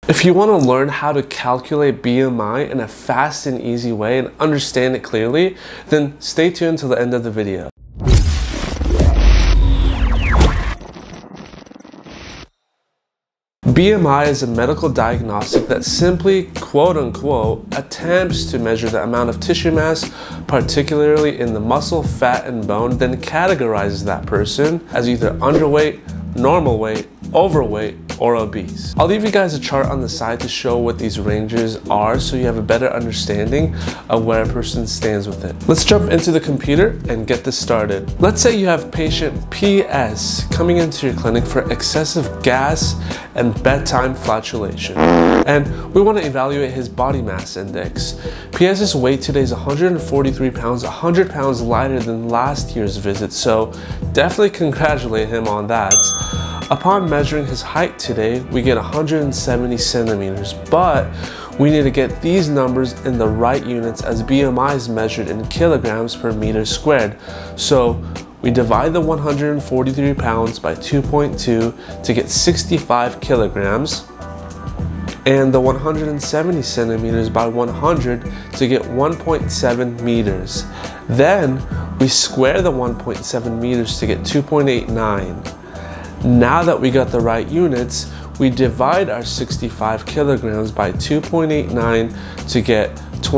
If you want to learn how to calculate BMI in a fast and easy way and understand it clearly, then stay tuned till the end of the video. BMI is a medical diagnostic that simply, quote-unquote, attempts to measure the amount of tissue mass, particularly in the muscle, fat, and bone, then categorizes that person as either underweight, normal weight, overweight, or obese. I'll leave you guys a chart on the side to show what these ranges are so you have a better understanding of where a person stands with it. Let's jump into the computer and get this started. Let's say you have patient PS coming into your clinic for excessive gas and bedtime flatulation, and we want to evaluate his body mass index. PS's weight today is 143 pounds, 100 pounds lighter than last year's visit, so definitely congratulate him on that. Upon measuring his height today, we get 170 centimeters, but we need to get these numbers in the right units as BMI is measured in kilograms per meter squared. So we divide the 143 pounds by 2.2 to get 65 kilograms, and the 170 centimeters by 100 to get 1.7 meters. Then we square the 1.7 meters to get 2.89. Now that we got the right units, we divide our 65 kilograms by 2.89 to get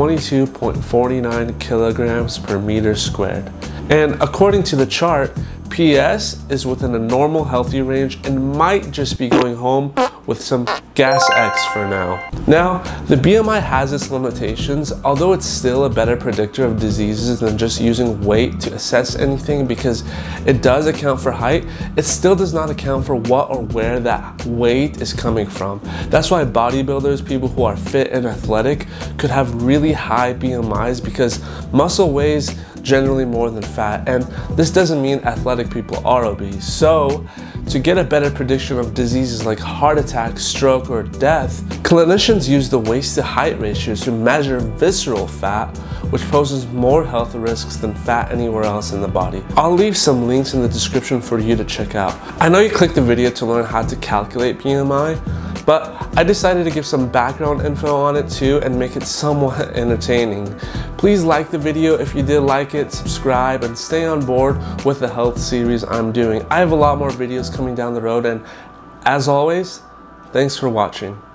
22.49 kilograms per meter squared. And according to the chart, PS is within a normal healthy range and might just be going home with some gas X for now. Now, the BMI has its limitations, although it's still a better predictor of diseases than just using weight to assess anything because it does account for height. It still does not account for what or where that weight is coming from. That's why bodybuilders, people who are fit and athletic, could have really high BMIs because muscle weighs generally more than fat, and this doesn't mean athletic people are obese. So to get a better prediction of diseases like heart attack, stroke, or death, clinicians use the waist to height ratios to measure visceral fat, which poses more health risks than fat anywhere else in the body. I'll leave some links in the description for you to check out. I know you clicked the video to learn how to calculate BMI, but I decided to give some background info on it too and make it somewhat entertaining. Please like the video if you did like it, subscribe, and stay on board with the health series I'm doing. I have a lot more videos coming down the road, and as always, thanks for watching.